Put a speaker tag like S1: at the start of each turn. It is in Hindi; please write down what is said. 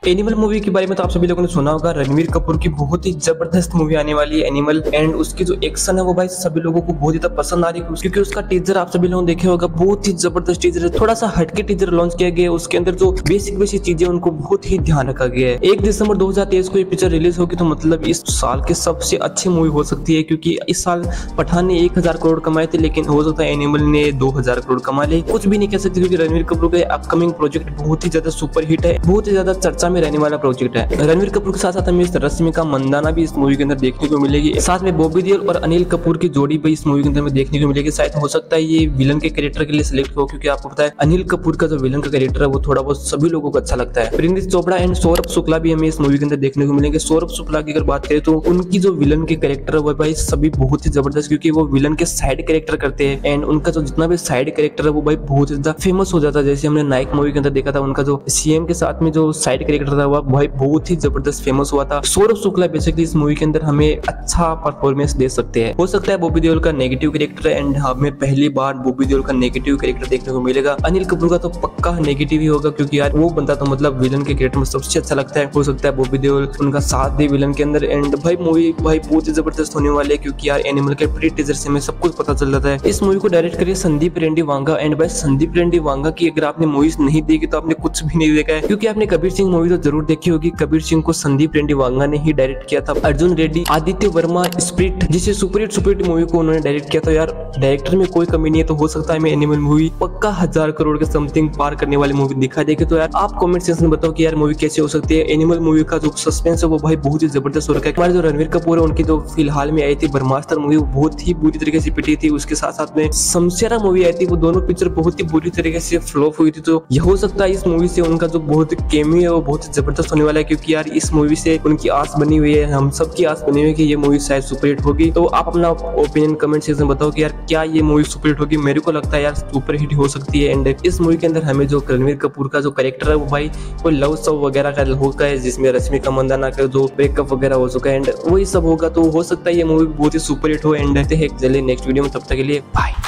S1: एनिमल मूवी के बारे में तो आप सभी लोगों ने सुना होगा। रणवीर कपूर की बहुत ही जबरदस्त मूवी आने वाली है एनिमल, एंड उसकी जो एक्शन है वो भाई सभी लोगों को बहुत ज्यादा पसंद आ रही है, क्योंकि उसका टीजर आप सभी लोगों ने देखे होगा। बहुत ही जबरदस्त टीजर है, थोड़ा सा हटके टीजर लॉन्च किया गया। उसके अंदर जो बेसिक चीजें उनको बहुत ही ध्यान रखा गया है। 1 दिसंबर 2023 को ये पिक्चर रिलीज होगी, तो मतलब इस साल की सबसे अच्छी मूवी हो सकती है, क्योंकि इस साल पठान ने 1000 करोड़ कमाए थे, लेकिन हो सकता है एनिमल ने 2000 करोड़ कमा ले। कुछ भी नहीं कह सकते, क्योंकि रणवीर कपूर का अपकमिंग प्रोजेक्ट बहुत ही ज्यादा सुपर हिट है, बहुत ही ज्यादा चर्चा में रहने वाला प्रोजेक्ट है। रणवीर कपूर के साथ साथ हमें रश्मिका मंदाना भी इस मूवी के अंदर देखने को मिलेगी। साथ में बॉबी देओल और अनिल कपूर की जोड़ी भी इस मूवी के अंदर में देखने को मिलेगी। शायद हो सकता है ये विलन के कैरेक्टर के लिए सिलेक्ट हो, क्योंकि आपको पता है अनिल कपूर का जो विलन का कैरेक्टर है वो थोड़ा बहुत सभी लोगों को अच्छा लगता है। प्रिंस चोपड़ा एंड सौरभ शुक्ला भी हमें इस मूवी के अंदर देखने को मिलेंगे। सौरभ शुक्ला की अगर बात करें तो उनकी जो विलन के कैरेक्टर है वो भाई सभी बहुत ही जबरदस्त, क्योंकि वो विलन के साइड कैरेक्टर करते हैं, एंड उनका जो जितना भी साइड कैरेक्टर है वो भाई बहुत ज्यादा फेमस हो जाता है। जैसे हमने नायक मूवी के अंदर देखा था, उनका जो सीएम के साथ में जो साइड कैरेक्टर था वो भाई बहुत ही जबरदस्त फेमस हुआ था। सौरभ शुक्ला बेसिकली इस मूवी के अंदर हमें अच्छा परफॉर्मेंस दे सकते हैं। हो सकता है बॉबी देओल का नेगेटिव कैरेक्टर, एंड हमें पहली बार बॉबी देओल का नेगेटिव कैरेक्टर देखने को मिलेगा। अनिल कपूर का तो पक्का नेगेटिव ही होगा, क्योंकि यार वो बंदा तो मतलब विलन के कैरेक्टर में सबसे अच्छा लगता है। हो सकता है बॉबी देओल उनका साथ दे विलन के अंदर, एंड भाई मूवी भाई बहुत ही जबरदस्त होने वाली है, क्योंकि यार एनिमल के प्री टीजर से हमें सब कुछ पता चल जाता है। इस मूवी को डायरेक्ट करिए संदीप रेड्डी वांगा, एंड भाई संदीप रेड्डी वांगा की अगर आपने मूवीज नहीं देखी तो आपने कुछ भी नहीं देखा है, क्योंकि आपने कबीर सिंह मूवी तो जरूर देखी होगी। कबीर सिंह को संदीप रेड्डी वांगा ने ही डायरेक्ट किया था। अर्जुन रेड्डी, आदित्य वर्मा, स्पिरिट जिसे सुपर हिट मूवी को उन्होंने डायरेक्ट किया था। यार डायरेक्टर में कोई कमी नहीं है, तो हो सकता है मैं एनिमल मूवी पक्का 1000 करोड़ के समथिंग पार करने वाली मूवी दिखा देगी। तो यार आप कमेंट सेक्शन में बताओ कि यार मूवी कैसी हो सकती है। एनिमल मूवी का जो सस्पेंस है वो भाई बहुत ही जबरदस्त हो रखा है। हमारे जो रणवीर कपूर है उनकी जो फिलहाल में आई थी ब्रह्मास्त्र मूवी, वो बहुत ही बुरी तरीके से पिटी थी। उसके साथ साथ में शमशेरा मूवी आई थी, वो दोनों पिक्चर बहुत ही बुरी तरीके से फ्लॉप हुई थी। तो यह हो सकता है इस मूवी से उनका जो बहुत केमी है वो बहुत ही जबरदस्त होने वाला है, क्योंकि यार इस मूवी से उनकी आस बनी हुई है, हम सब की आस बनी हुई है कि ये मूवी शायद सुपर हिट होगी। तो आप अपना ओपिनियन कमेंट सेक्शन में बताओ कि यार क्या ये मूवी सुपर हिट होगी। मेरे को लगता है यार सुपर हिट हो सकती है। एंड इस मूवी के अंदर हमें जो रणवीर कपूर का जो कैरेक्टर है वो भाई कोई लव सब वगैरह का होगा है, जिसमें रश्मिका मंदाना का जो ब्रेकअप वगैरह हो चुका है, एंड वही सब होगा। तो हो सकता है ये मूवी बहुत ही सुपर हिट हो। एंड देखते हैं जल्दी नेक्स्ट वीडियो में, तब तक के लिए बाय।